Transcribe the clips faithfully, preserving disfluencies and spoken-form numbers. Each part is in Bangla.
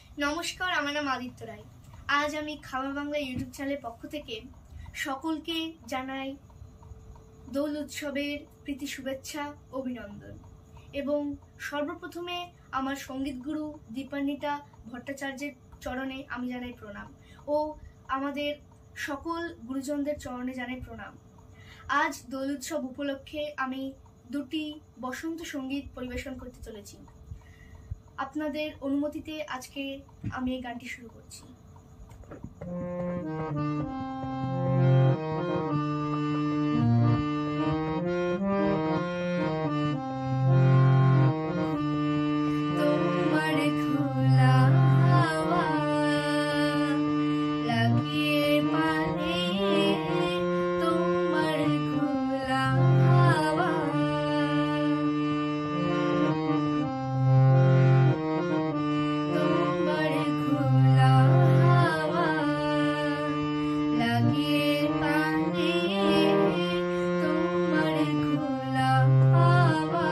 নমস্কার, আমার নাম আদিত্য রায়। আজ আমি খামা বাংলা ইউটিউব চ্যানেলের পক্ষ থেকে সকলকে জানাই দোল উৎসবের প্রীতি শুভেচ্ছা অভিনন্দন এবং সর্বপ্রথমে আমার সঙ্গীত গুরু দীপান্বিতা ভট্টাচার্যের চরণে আমি জানাই প্রণাম ও আমাদের সকল গুরুজনদের চরণে জানাই প্রণাম। আজ দোল উৎসব উপলক্ষে আমি দুটি বসন্ত সঙ্গীত পরিবেশন করতে চলেছি। আপনাদের অনুমতিতে আজকে আমি এই গানটি শুরু করছি। তোমার খোলা হাওয়া লাগিয়ে পানে, তোমার খোলা হাওয়া তোমার খোলা হাওয়া লাগিয়ে পানে, তোমার খোলা হাওয়া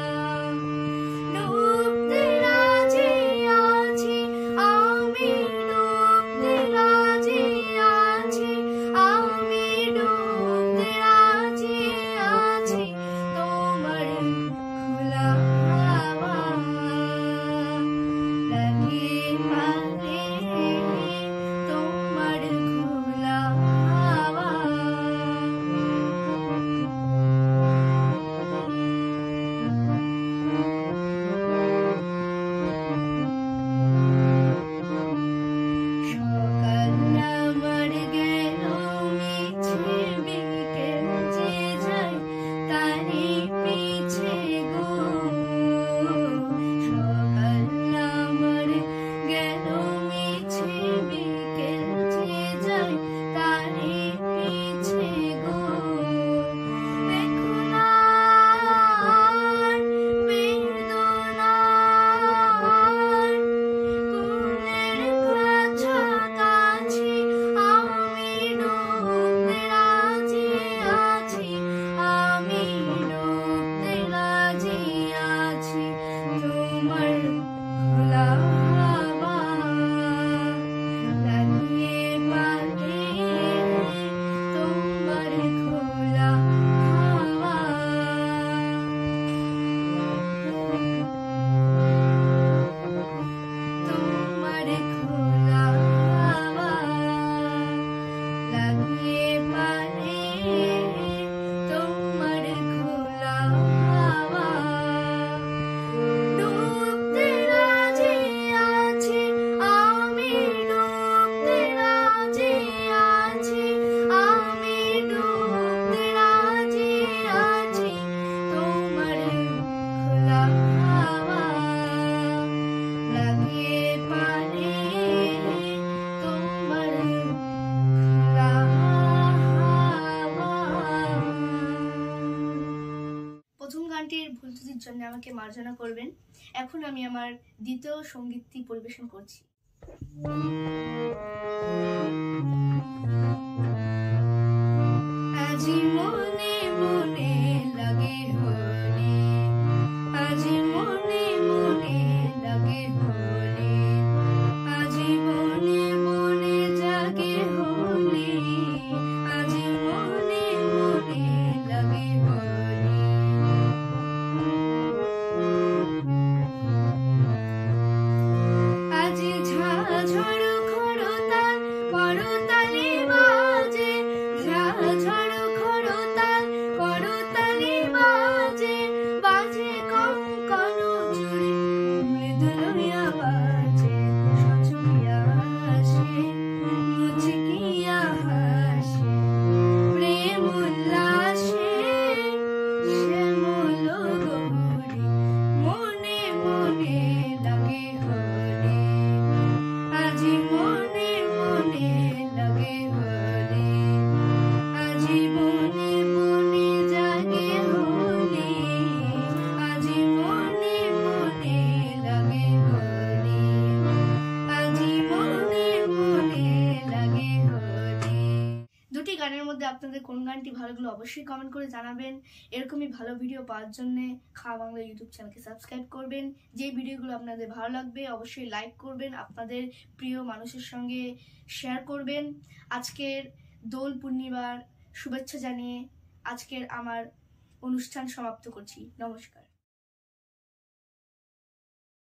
ডুবতে রাজি আছি আমি, ডুবতে রাজি আছি আমি, ডুবতে রাজি আছি তোমার খোলা হাওয়া লাগিয়ে পানে, তোমার খোলা হাওয়া সকাল আমার গেল মিছে, বিকেল যে যায় তারই পিছে গো। সকাল আমার গেল মিছে, বিকেল যে যায় তারই পিছে গো। বেদনার বেদনার কুলের কাছাকাছি আমি, ডুবতে রাজি আছি আমি, ডুবতে রাজি আছি তোমার খোলা হাওয়া লাগিয়ে পানে, তোমার খোলা হাওয়া তোমার খোলা হাওয়া লাগিয়ে পানে, তোমার খোলা হাওয়া ডুবতে রাজি আছি আমি, ডুবতে রাজি আছি আমি, ডুবতে রাজি আছি তোমার খোলা হাওয়া লাগিয়ে পানে, তোমার খোলা হাওয়া। প্রথম গানটির ভুল ত্রুটির জন্য আমাকে মার্জনা করবেন। এখন আমি আমার দ্বিতীয় সঙ্গীতটি পরিবেশন করছি। আজি মনে মনে লাগে হোলি, আজি মনে মনে লাগে হোলি, আজি মনে মনে জাগে হোলি, আজি মনে মনে লাগে হোলি। আজি ঝাঝড় খড়তাল করতালি বাজে, ঝাঝড় খড়তাল করতালি বাজে, বাজে কঙ্কন চুড়ি মৃদুলয়া বাজে, সচকিয়া হাসে মুচকিয়া হাসে প্রেম উল্লাসে শ্যামল গৌরী, মনে মনে লাগে হোলি, আজি মনে মনে লাগে হোলি, আজি মনে মনে জাগে হোলি, আজি মনে মনে লাগে হোলি। আপনাদের কোন গানটি ভালো লাগলো অবশ্যই কমেন্ট করে জানাবেন। এরকমই ভালো ভিডিও পাওয়ার জন্য খাওয়া বাংলা ইউটিউব চ্যানেলকে সাবস্ক্রাইব করবেন। যে ভিডিওগুলো আপনাদের ভালো লাগবে অবশ্যই লাইক করবেন, আপনাদের প্রিয় মানুষের সঙ্গে শেয়ার করবেন। আজকের দোল পূর্ণিমার শুভেচ্ছা জানিয়ে আজকের আমার অনুষ্ঠান সমাপ্ত করছি। নমস্কার।